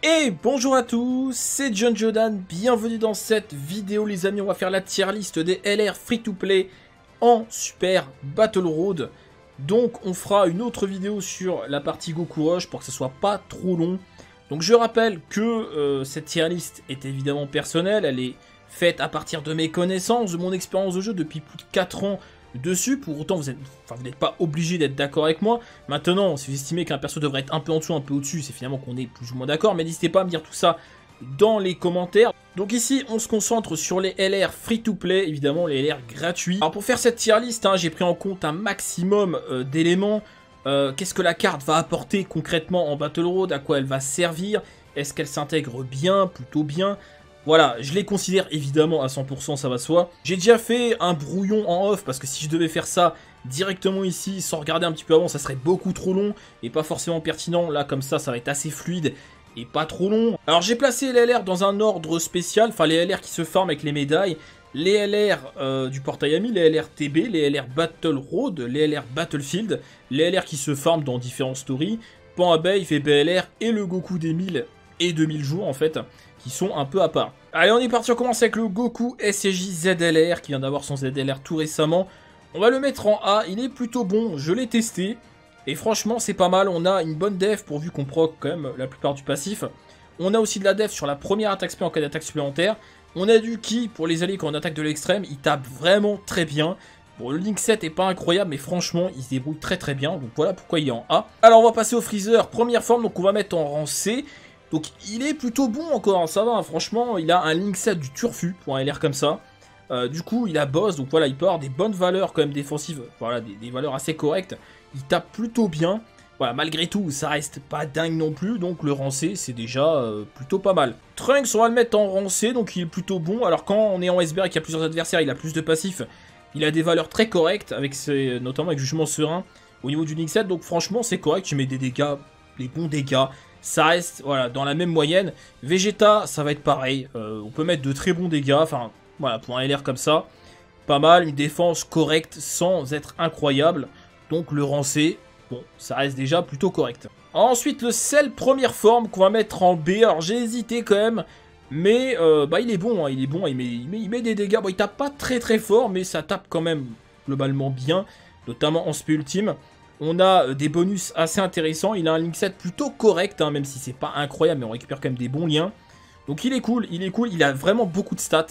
Et bonjour à tous, c'est John Jordan, bienvenue dans cette vidéo les amis, on va faire la tier list des LR free-to-play en Super Battle Road. Donc on fera une autre vidéo sur la partie Goku Rush pour que ce soit pas trop long. Donc je rappelle que cette tier list est évidemment personnelle, elle est faite à partir de mes connaissances, de mon expérience de jeu depuis plus de 4 ans dessus. Pour autant vous n'êtes pas obligé d'être d'accord avec moi. Maintenant, si vous estimez qu'un perso devrait être un peu en dessous, un peu au-dessus, c'est finalement qu'on est plus ou moins d'accord, mais n'hésitez pas à me dire tout ça dans les commentaires. Donc ici, on se concentre sur les LR free-to-play, évidemment les LR gratuits. Alors pour faire cette tier list, j'ai pris en compte un maximum d'éléments. Qu'est-ce que la carte va apporter concrètement en Battle Road, à quoi elle va servir, est-ce qu'elle s'intègre bien, plutôt bien. Voilà, je les considère évidemment à 100%, ça va de soi. J'ai déjà fait un brouillon en off, parce que si je devais faire ça directement ici, sans regarder un petit peu avant, ça serait beaucoup trop long, et pas forcément pertinent. Là, comme ça va être assez fluide, et pas trop long. Alors j'ai placé les LR dans un ordre spécial, enfin les LR qui se farment avec les médailles, les LR du portail ami, les LR TB, les LR Battle Road, les LR Battlefield, les LR qui se farment dans différentes stories, Pan Abeille, VBLR et le Goku des 1000 et 2000 jours en fait, qui sont un peu à part. Allez, on est parti, on commence avec le Goku SJ ZLR, qui vient d'avoir son ZLR tout récemment. On va le mettre en A, il est plutôt bon, je l'ai testé, et franchement c'est pas mal, on a une bonne def pourvu qu'on proc quand même la plupart du passif. On a aussi de la def sur la première attaque spé en cas d'attaque supplémentaire. On a du ki pour les alliés quand on attaque de l'extrême, il tape vraiment très bien. Bon, le Link 7 est pas incroyable, mais franchement, il se débrouille très très bien, donc voilà pourquoi il est en A. Alors on va passer au Freezer, première forme, donc on va mettre en rang C. Donc il est plutôt bon encore, ça va, franchement, il a un Link 7 du turfu pour un LR comme ça. Du coup, il a boss, donc voilà, il peut avoir des bonnes valeurs quand même défensives, voilà, des valeurs assez correctes. Il tape plutôt bien. Voilà, malgré tout, ça reste pas dingue non plus, donc le rang C, c'est déjà plutôt pas mal. Trunks, on va le mettre en rang C, donc il est plutôt bon. Alors quand on est en SBR et qu'il y a plusieurs adversaires, il a plus de passifs. Il a des valeurs très correctes, avec notamment avec Jugement Serein au niveau du Link 7, donc franchement, c'est correct, tu mets des dégâts, des bons dégâts. Ça reste voilà, dans la même moyenne. Vegeta, ça va être pareil. On peut mettre de très bons dégâts. Enfin, voilà, pour un LR comme ça, pas mal. Une défense correcte sans être incroyable. Donc le rang C, bon, ça reste déjà plutôt correct. Ensuite, le Cell première forme qu'on va mettre en B. Alors j'ai hésité quand même. Mais il est bon, il est bon. Il met des dégâts. Bon, il tape pas très très fort, mais ça tape quand même globalement bien. Notamment en SP ultime. On a des bonus assez intéressants. Il a un Link 7 plutôt correct, même si c'est pas incroyable, mais on récupère quand même des bons liens. Donc il est cool, il est cool. Il a vraiment beaucoup de stats.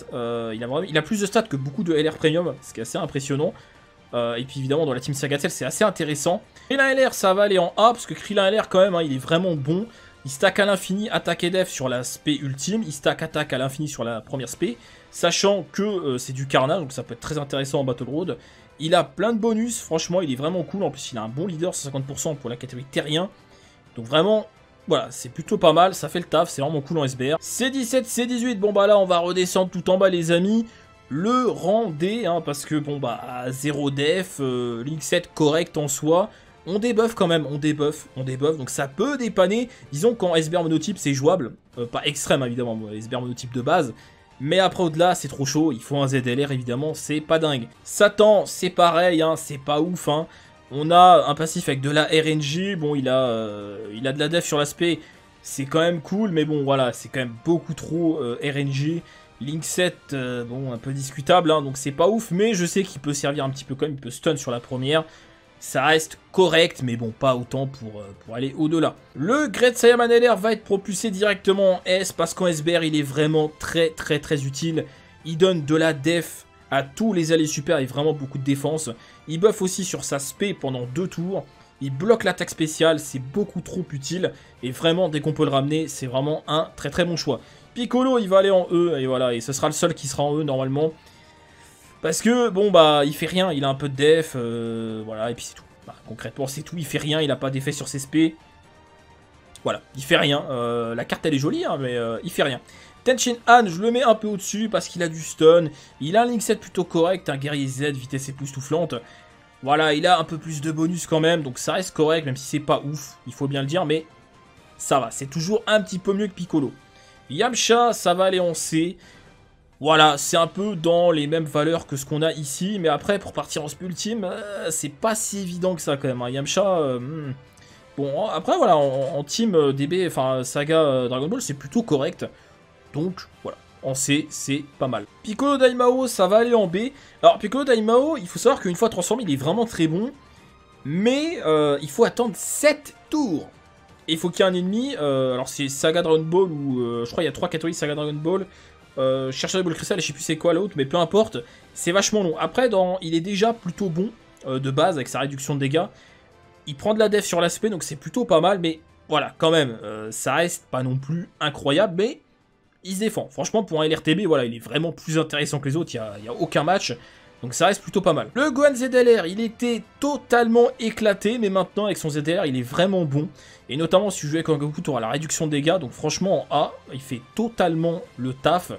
Il a plus de stats que beaucoup de LR Premium, ce qui est assez impressionnant. Et puis évidemment, dans la team Sagatell, c'est assez intéressant. Krillin LR, ça va aller en A, parce que Krillin LR, quand même, il est vraiment bon. Il stack à l'infini attaque et def sur la spé ultime. Il stack attaque à l'infini sur la première spé. Sachant que c'est du carnage, donc ça peut être très intéressant en Battle Road. Il a plein de bonus, franchement, il est vraiment cool. En plus, il a un bon leader, 150% pour la catégorie terrien. Donc vraiment, voilà, c'est plutôt pas mal. Ça fait le taf, c'est vraiment cool en SBR. C17, C18, bon bah là, on va redescendre tout en bas, les amis. Le rang D, parce que bon bah, à 0 def, Link 7 correct en soi. On débuff quand même, on débuff. Donc ça peut dépanner. Disons qu'en SBR monotype, c'est jouable. Pas extrême, évidemment, SBR monotype de base. Mais après au-delà c'est trop chaud, il faut un ZLR évidemment, c'est pas dingue. Satan c'est pareil, c'est pas ouf. On a un passif avec de la RNG, bon il a de la def sur l'aspect, c'est quand même cool, mais bon voilà, c'est quand même beaucoup trop RNG. Link 7, bon un peu discutable, donc c'est pas ouf, mais je sais qu'il peut servir un petit peu quand même, il peut stun sur la première. Ça reste correct, mais bon, pas autant pour aller au-delà. Le Great Saiyaman LR va être propulsé directement en S, parce qu'en SBR, il est vraiment très très très utile. Il donne de la def à tous les alliés super et vraiment beaucoup de défense. Il buff aussi sur sa spé pendant 2 tours. Il bloque l'attaque spéciale, c'est beaucoup trop utile. Et vraiment, dès qu'on peut le ramener, c'est vraiment un très très bon choix. Piccolo, il va aller en E, et voilà, et ce sera le seul qui sera en E normalement. Parce que, bon, bah, il fait rien, il a un peu de def, voilà, et puis c'est tout. Bah, concrètement, c'est tout, il fait rien, il a pas d'effet sur ses SP. Voilà, il fait rien. La carte, elle est jolie, mais il fait rien. Tenshin Han, je le mets un peu au-dessus parce qu'il a du stun. Il a un Link 7 plutôt correct, un guerrier Z, vitesse époustouflante. Voilà, il a un peu plus de bonus quand même, donc ça reste correct, même si c'est pas ouf, il faut bien le dire, mais ça va, c'est toujours un petit peu mieux que Piccolo. Yamcha, ça va aller en C. Voilà, c'est un peu dans les mêmes valeurs que ce qu'on a ici, mais après, pour partir en SP ultime, c'est pas si évident que ça quand même. Yamcha, Bon, après, voilà, en team DB, enfin, saga Dragon Ball, c'est plutôt correct. Donc, voilà. En C, c'est pas mal. Piccolo Daimao, ça va aller en B. Alors, Piccolo Daimao, il faut savoir qu'une fois transformé, il est vraiment très bon. Mais il faut attendre 7 tours. Et il faut qu'il y ait un ennemi. Alors, c'est Saga Dragon Ball ou je crois qu'il y a 3 catégories Saga Dragon Ball. Chercher la boule cristal, et je sais plus c'est quoi l'autre, mais peu importe. C'est vachement long. Après, il est déjà plutôt bon de base avec sa réduction de dégâts. Il prend de la def sur l'aspect, donc c'est plutôt pas mal. Mais voilà, quand même, ça reste pas non plus incroyable. Mais il se défend. Franchement, pour un LRTB, voilà, il est vraiment plus intéressant que les autres. Il n'y a aucun match. Donc ça reste plutôt pas mal. Le Gohan ZLR, il était totalement éclaté. Mais maintenant, avec son ZLR, il est vraiment bon. Et notamment, si je jouais avec un Goku, tu auras la réduction de dégâts. Donc franchement, en A, il fait totalement le taf.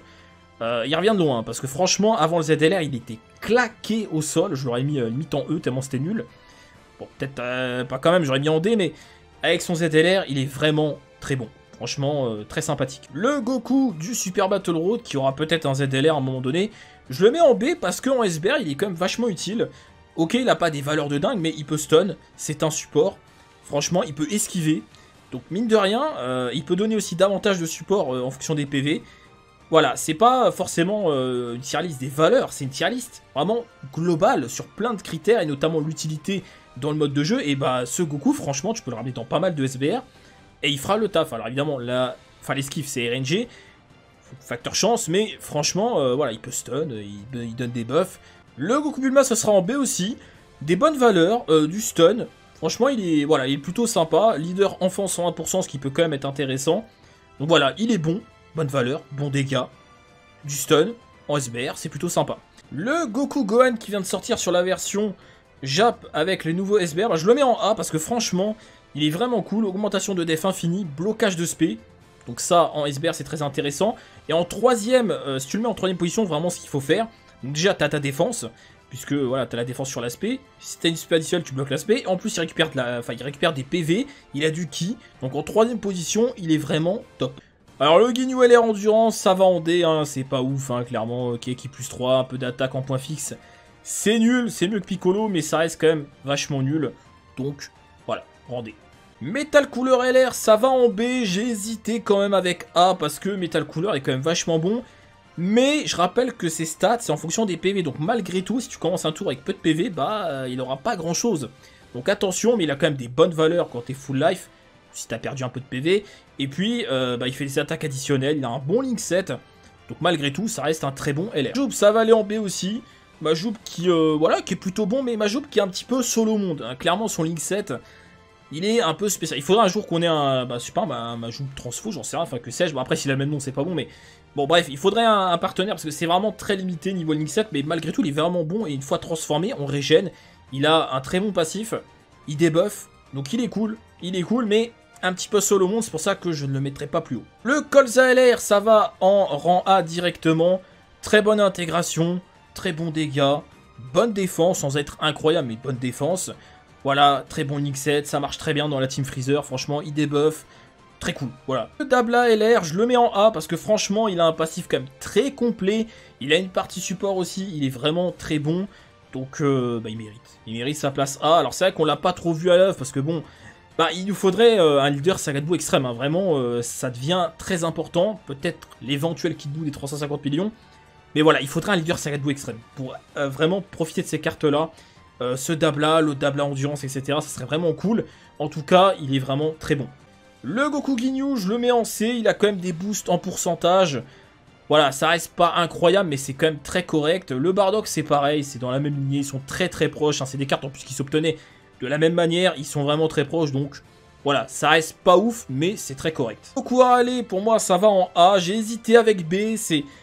Il revient de loin. Parce que franchement, avant le ZLR, il était claqué au sol. Je l'aurais mis limite en E, tellement c'était nul. Bon, peut-être pas quand même, j'aurais mis en D. Mais avec son ZLR, il est vraiment très bon. Franchement, très sympathique. Le Goku du Super Battle Road, qui aura peut-être un ZLR à un moment donné, je le mets en B parce qu'en SBR, il est quand même vachement utile. Ok, il n'a pas des valeurs de dingue, mais il peut stun, c'est un support. Franchement, il peut esquiver. Donc, mine de rien, il peut donner aussi davantage de support en fonction des PV. Voilà, c'est pas forcément une tier list des valeurs, c'est une tier list vraiment globale sur plein de critères, et notamment l'utilité dans le mode de jeu. Et bah, ce Goku, franchement, tu peux le ramener dans pas mal de SBR. Et il fera le taf. Alors évidemment, là, l'esquive c'est RNG, facteur chance, mais franchement, voilà, il peut stun, il donne des buffs. Le Goku Bulma, ça sera en B aussi. Des bonnes valeurs, du stun. Franchement, il est plutôt sympa. Leader enfant 101%, ce qui peut quand même être intéressant. Donc voilà, il est bon, bonne valeur, bon dégâts, du stun en SBR, c'est plutôt sympa. Le Goku Gohan qui vient de sortir sur la version Jap avec les nouveaux SBR, bah, je le mets en A parce que franchement, il est vraiment cool, augmentation de def infini, blocage de spé. Donc ça, en SBR, c'est très intéressant. Et en troisième, si tu le mets en troisième position, vraiment ce qu'il faut faire. Donc déjà, tu as ta défense, puisque voilà, tu as la défense sur l'aspect. Si tu as une spé additionnelle, tu bloques l'aspect. En plus, il récupère des PV, il a du ki. Donc en troisième position, il est vraiment top. Alors le Ginyu LR Endurance, ça va en D, hein, c'est pas ouf, hein, clairement. Ok, qui plus 3, un peu d'attaque en point fixe. C'est nul que Piccolo, mais ça reste quand même vachement nul. Donc voilà, en D. Metal Cooler LR, ça va en B, j'ai hésité quand même avec A parce que Metal Cooler est quand même vachement bon. Mais je rappelle que ses stats, c'est en fonction des PV, donc malgré tout, si tu commences un tour avec peu de PV, bah il aura pas grand chose. Donc attention, mais il a quand même des bonnes valeurs quand t'es full life, si t'as perdu un peu de PV. Et puis, bah, il fait des attaques additionnelles, il a un bon link set, donc malgré tout, ça reste un très bon LR. Majoub, ça va aller en B aussi. Majoub qui, voilà, qui est plutôt bon, mais Majoub qui est un petit peu solo monde, hein. Clairement, son link set... il est un peu spécial. Il faudra un jour qu'on ait un, un Majoub transfo, j'en sais rien, enfin que sais-je. Bon après s'il a le même nom c'est pas bon, mais bon bref, il faudrait un partenaire parce que c'est vraiment très limité niveau link set, mais malgré tout il est vraiment bon et une fois transformé, on régène. Il a un très bon passif, il débuff, donc il est cool, mais un petit peu solo monde, c'est pour ça que je ne le mettrai pas plus haut. Le Colza LR, ça va en rang A directement, très bonne intégration, très bon dégâts, bonne défense sans être incroyable, mais bonne défense. Voilà, très bon link set, ça marche très bien dans la team Freezer, franchement, il débuff, très cool, voilà. Le Dabla LR, je le mets en A parce que franchement, il a un passif quand même très complet, il a une partie support aussi, il est vraiment très bon, donc bah, il mérite sa place A. Alors c'est vrai qu'on l'a pas trop vu à l'œuvre parce que bon, bah, il nous faudrait un leader Sagadou extrême, hein. Vraiment, ça devient très important, peut-être l'éventuel Kid Buu des 350 millions, mais voilà, il faudrait un leader Sagadou extrême pour vraiment profiter de ces cartes-là. Ce Dabla, le Dabla Endurance, etc. Ça serait vraiment cool. En tout cas, il est vraiment très bon. Le Goku Ginyu, je le mets en C. Il a quand même des boosts en pourcentage. Voilà, ça reste pas incroyable, mais c'est quand même très correct. Le Bardock, c'est pareil. C'est dans la même lignée. Ils sont très très proches, hein. C'est des cartes en plus qui s'obtenaient de la même manière. Ils sont vraiment très proches. Donc voilà, ça reste pas ouf, mais c'est très correct. Goku Harale, pour moi, ça va en A. J'ai hésité avec B.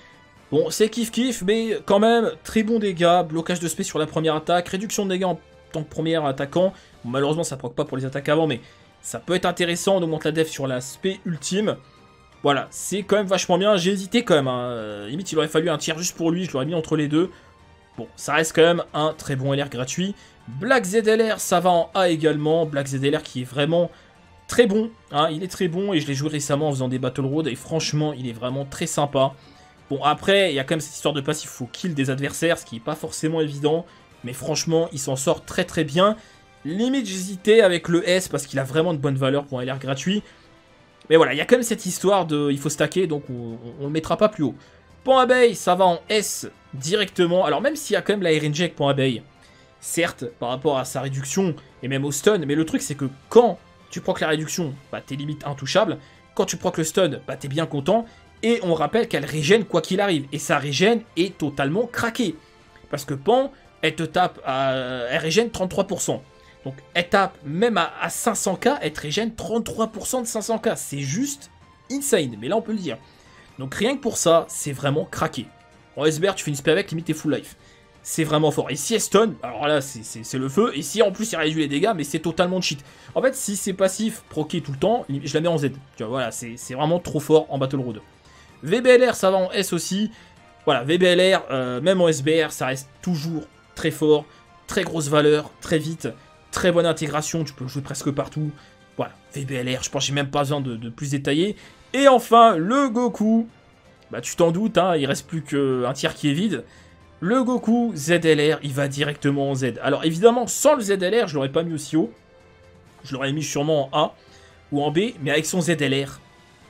Bon, c'est kiff-kiff, mais quand même, très bon dégâts, blocage de spé sur la première attaque, réduction de dégâts en tant que premier attaquant. Bon, malheureusement, ça proc pas pour les attaques avant, mais ça peut être intéressant, on augmente la def sur la spé ultime. Voilà, c'est quand même vachement bien, j'ai hésité quand même, hein. Limite, il aurait fallu un tiers juste pour lui, je l'aurais mis entre les deux. Bon, ça reste quand même un très bon LR gratuit. Black ZLR, ça va en A également, Black ZLR qui est vraiment très bon, hein. Il est très bon, et je l'ai joué récemment en faisant des Battle Road, et franchement, il est vraiment très sympa. Bon, après, il y a quand même cette histoire de passif, il faut kill des adversaires, ce qui n'est pas forcément évident. Mais franchement, il s'en sort très très bien. Limite, j'hésitais avec le S parce qu'il a vraiment de bonnes valeurs pour un LR gratuit. Mais voilà, il y a quand même cette histoire de... Il faut stacker, donc on le mettra pas plus haut. Pan abeille, ça va en S directement. Alors même s'il y a quand même la RNG avec Pan abeille, certes, par rapport à sa réduction et même au stun, mais le truc c'est que quand tu procs la réduction, bah t'es limite intouchable. Quand tu procs le stun, bah t'es bien content. Et on rappelle qu'elle régène quoi qu'il arrive. Et sa régène est totalement craquée. Parce que Pan, elle te tape, elle régène 33%. Donc elle tape même à 500k, elle te régène 33% de 500k. C'est juste insane, mais là on peut le dire. Donc rien que pour ça, c'est vraiment craqué. En SBR, tu fais une spé avec, limite t'es full life. C'est vraiment fort. Et si elle stun, alors là c'est le feu. Et si en plus il réduit les dégâts, mais c'est totalement cheat. En fait, si c'est passif, proqué tout le temps, je la mets en Z. Tu vois, voilà, c'est vraiment trop fort en Battle Road. VBLR, ça va en S aussi. Voilà, VBLR, même en SBR, ça reste toujours très fort. Très grosse valeur, très vite. Très bonne intégration, tu peux le jouer presque partout. Voilà, VBLR, je pense que j'ai même pas besoin de plus détailler. Et enfin, le Goku. Bah tu t'en doutes, hein, il reste plus qu'un tiers qui est vide. Le Goku ZLR, il va directement en Z. Alors évidemment, sans le ZLR, je l'aurais pas mis aussi haut. Je l'aurais mis sûrement en A ou en B, mais avec son ZLR,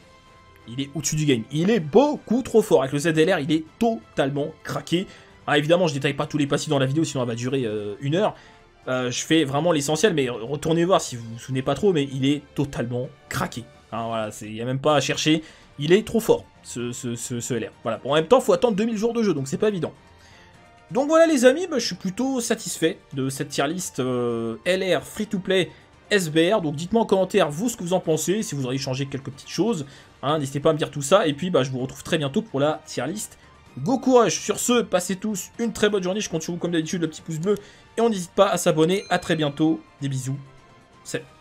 il est au-dessus du game. Il est beaucoup trop fort. Avec le ZLR, il est totalement craqué. Alors évidemment, je détaille pas tous les passifs dans la vidéo, sinon elle va durer 1 heure. Je fais vraiment l'essentiel, mais retournez voir si vous vous souvenez pas trop, mais il est totalement craqué. Hein, voilà, il n'y a même pas à chercher. Il est trop fort, ce LR. Voilà. Bon, en même temps, il faut attendre 2000 jours de jeu, donc c'est pas évident. Donc voilà les amis, bah, je suis plutôt satisfait de cette tier list LR free-to-play SBR. Donc dites-moi en commentaire vous ce que vous en pensez, si vous auriez changé quelques petites choses. Hein, n'hésitez pas à me dire tout ça. Et puis bah, je vous retrouve très bientôt pour la tier list Goku Rush. Sur ce, passez tous une très bonne journée. Je compte sur vous comme d'habitude, le petit pouce bleu. Et on n'hésite pas à s'abonner. À très bientôt. Des bisous. Salut.